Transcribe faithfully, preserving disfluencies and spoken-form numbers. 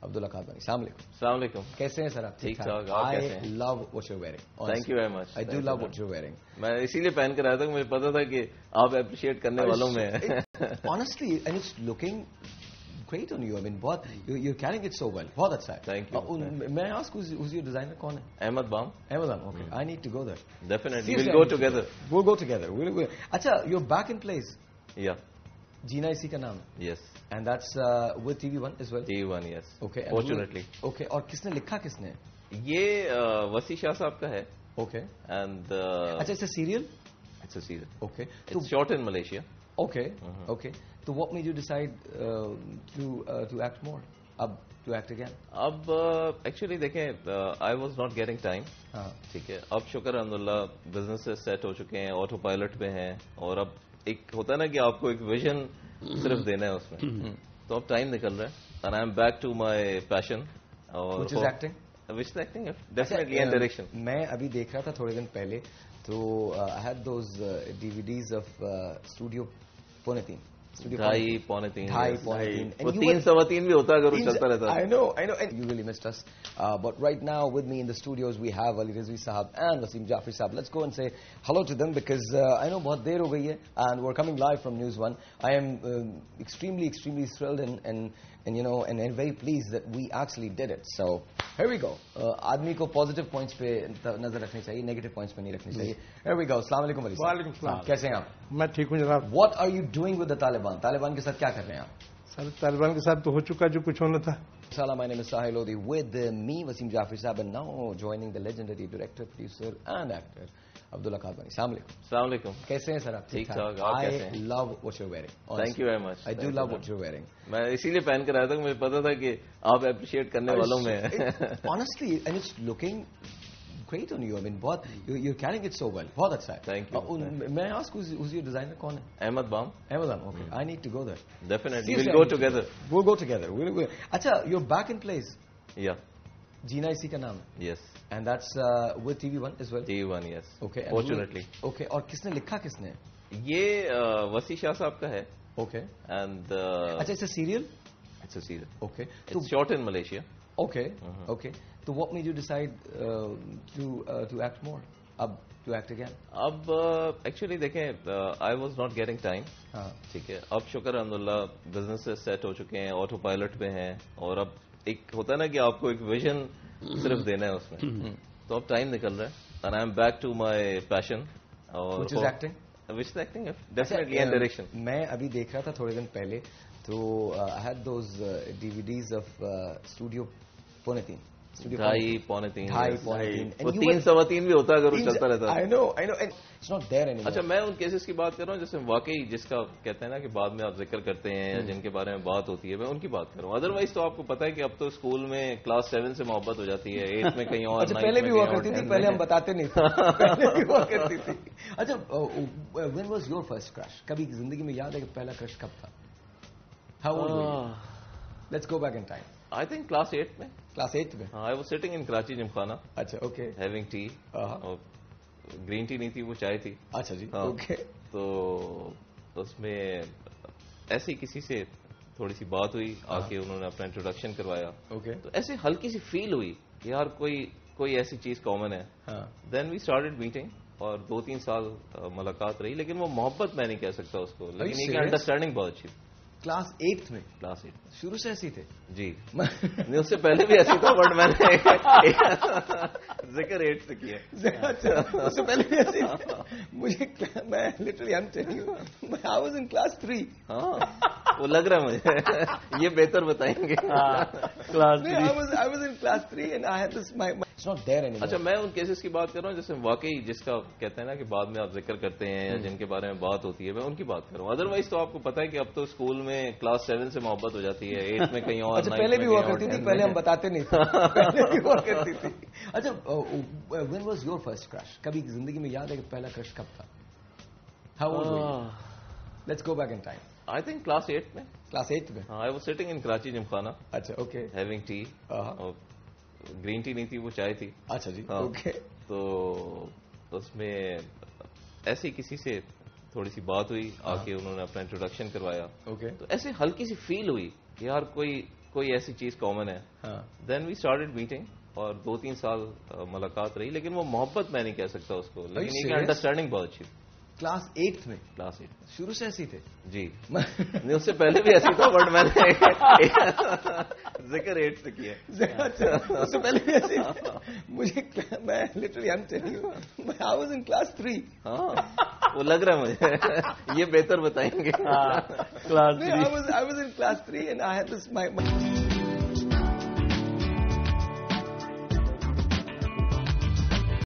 Abdullah Khabani. Assalamu alaikum. Assalamu alaikum. कैसे हैं sir आप? ठीक ठाक. आप कैसे हैं? I love what you're wearing. Thank you very much. I do love what you're wearing. मैं इसीलिए पहन कर आया था कि मुझे पता था कि आप अप्रिशिएट करने वालों में हैं. Honestly, and it's looking great on you. I mean, बहुत you, you're carrying it so well. बहुत अच्छा है. Thank you. Uh, may I ask who's, who's your designer? कौन है? Ahmad Bham. Amazon. Okay. I need to go there. Definitely. Seriously, We'll I go need to together. We'll go together. We'll, we'll. अच्छा, you're back in place. Yeah. जीना इसी का नाम. Yes. And that's uh, with T V one as well. T V one, yes. Okay. and Fortunately. who- Okay. और किसने लिखा किसने? ये uh, वसी शाह साहब का है. Okay. And uh, अच्छा, it's a serial. it's a serial. Okay. It's shot in Malaysia. Okay. Okay. So what made you decide uh, to uh, to act more? अब to act again? अब actually uh, देखें, I was not getting time. हाँ. ठीक है. अब शुक्र अल्हम्दुलिल्लाह businesses set हो चुके हैं, ऑटो पायलट पे हैं, और अब एक होता है ना कि आपको एक विजन सिर्फ देना है उसमें, तो अब टाइम निकल रहा है. And I am back to my passion. और Which is acting? Which is acting definitely and direction. मैं अभी देख रहा था थोड़े दिन पहले, तो I had those DVDs of studio Paune Teen. ढाई पौने तीन. ढाई पौने तीन. वो तीन सवा तीन भी होता है अगर वो चलता रहता है. I know, I know. And you really missed us. Uh, but right now with me in the studios we have Ali Rizvi Sahab and Wasim Jafri Sahab. Let's go and say hello to them because uh, I know बहुत देर हो गई है and we're coming live from News One. I am um, extremely, extremely thrilled and and and you know and, and very pleased that we actually did it. So here we go. Uh, आदमी को positive points पे नजर रखनी चाहिए, negative points पे नहीं रखनी चाहिए. Here we go. अस्सलाम वालेकुम Ali Sahab. वालेकुम सलाम. कैसे हैं आप? मैं ठीक हूँ जनाब. What are you doing with the Taliban? Taliban के साथ क्या कर रहे हैं आप? सर तालिबान के साथ तो हो चुका जो कुछ होना था. Salam, my name is Sahil Lodi with uh, me, Wasim Jafri Sahab, and now joining the legendary director, producer and actor, Abdullah Khabani. Assalamu alaikum. अस्सलाम वालेकुम. कैसे हैं सर आप? ठीक ठाक. आप कैसे हैं? I love what you're wearing. Thank you very much. I do love what you're wearing. मैं इसीलिए पहन कर आया था कि मुझे पता था कि आप अप्रिशिएट करने वालों में हैं. Honestly, and it's looking great on you. I mean, बहुत you, you're carrying it so well. बहुत अच्छा है. Thank you. Uh, may I ask who's, who's your designer? कौन है? Ahmad Bham. Amazon. Okay. I need to go there. Definitely. Seriously, We'll I go need to together. We'll go together. We'll, we'll. अच्छा, you're back in place. Yeah. जीना इसी का नाम. Yes. And that's uh, with T V one as well. T V one, yes. Okay. and Fortunately. who- Okay. और किसने लिखा किसने? ये uh, वसी शाह साहब का है. Okay. And uh, अच्छा, it's a serial. it's a serial. Okay. It's shot in Malaysia. Okay. Okay. So what made you decide uh, to uh, to act more? अब to act again? अब actually uh, देखें, I was not getting time. हाँ. ठीक है. अब शुक्र अल्हम्दुलिल्लाह businesses set हो चुके हैं, ऑटो पायलट पे हैं, और अब एक होता है ना कि आपको एक विजन सिर्फ देना है उसमें, तो अब टाइम निकल रहा है. And I am back to my passion. और Which is acting? Which is acting definitely and direction. मैं अभी देख रहा था थोड़े दिन पहले, तो I had those DVDs of studio Paune Teen. ढाई पौने तीन. ढाई पौने तीन. वो तीन सवा तीन भी होता है अगर वो चलता रहता है. I know, I know, and it's not there anymore. अच्छा, मैं उन केसेस की बात कर रहा हूँ जैसे वाकई जिसका कहते हैं ना कि बाद में आप जिक्र करते हैं या जिनके बारे में बात होती है, मैं उनकी बात कर रहा हूँ. अदरवाइज तो आपको पता है कि अब तो स्कूल में क्लास सेवन से मोहब्बत हो जाती है, एट में कहीं और. अच्छा, पहले भी हुआ करती थी, पहले हम बताते नहीं थे. पहले भी हुआ करती थी. अच्छा, when was your first crush? कभी जिंदगी में याद है कि पहला क्रश कब था? How old were you? Let's go back in time. I think class eight में. क्लास एट में? I was sitting in Karachi gymkhana. अच्छा, ओके. Having tea. और ग्रीन टी नहीं थी, वो चाय थी. अच्छा जी. हाँ. ओके. तो उसमें ऐसे किसी से थोड़ी सी बात हुई, आके उन्होंने अपना इंट्रोडक्शन करवाया. ओके. तो ऐसे हल्की सी फील हुई कि यार कोई कोई ऐसी चीज कॉमन है. देन वी स्टार्टेड मीटिंग, और दो तीन साल मुलाकात रही, लेकिन वो मोहब्बत मैं नहीं कह सकता उसको, लेकिन ये अंडरस्टैंडिंग बहुत अच्छी. क्लास एट में? Class eight. शुरू से ऐसी थे जी. नहीं, उससे पहले भी ऐसी था, बट मैंने जिक्र एट से किया. अच्छा, उससे पहले भी ऐसी थी. मुझे मैं literally I am telling you, I was in class three. हाँ, वो लग रहा है मुझे. ये बेहतर बताएंगे. Class three. I was I was in class three and I had this my it's not there anymore. अच्छा, मैं उन केसेस की बात कर रहा हूँ जैसे वाकई जिसका कहते हैं ना कि बाद में आप जिक्र करते हैं या जिनके बारे में बात होती है, मैं उनकी बात कर रहा हूँ. अदरवाइज तो आपको पता है कि अब तो स्कूल में क्लास सेवन से मोहब्बत हो जाती है, एट में कहीं और. अच्छा, पहले भी हुआ करती थी, पहले हम बताते नहीं थे. पहले भी हुआ करती थी. अच्छा, when was your first crush? कभी जिंदगी में याद है कि पहला क्रश कब था? How old were you? Let's go back in time. I think class eight में. क्लास एट में? I was sitting in Karachi gymkhana. अच्छा, ओके. Having tea. और ग्रीन टी नहीं थी, वो चाय थी. अच्छा जी. ओके. तो उसमें ऐसे ही किसी से थोड़ी सी बात हुई, आके उन्होंने अपना इंट्रोडक्शन करवाया. ओके. तो ऐसे हल्की सी फील हुई कि यार कोई कोई ऐसी चीज कॉमन है. देन वी स्टार्टेड मीटिंग और दो तीन साल uh, मुलाकात रही, लेकिन वो मोहब्बत मैं नहीं कह सकता उसको, लेकिन एक अंडरस्टैंडिंग बहुत अच्छी. क्लास एट्थ में? क्लास एट शुरू से ऐसी थे जी. नहीं, उससे पहले भी ऐसी था, बट मैंने जिक्र एट से किया. उससे पहले भी ऐसी थी. मुझे मैं literally I am telling you I was in class three. हाँ, वो लग रहा है मुझे. ये बेहतर बताएंगे. Class three. I was I was in class three and I had this my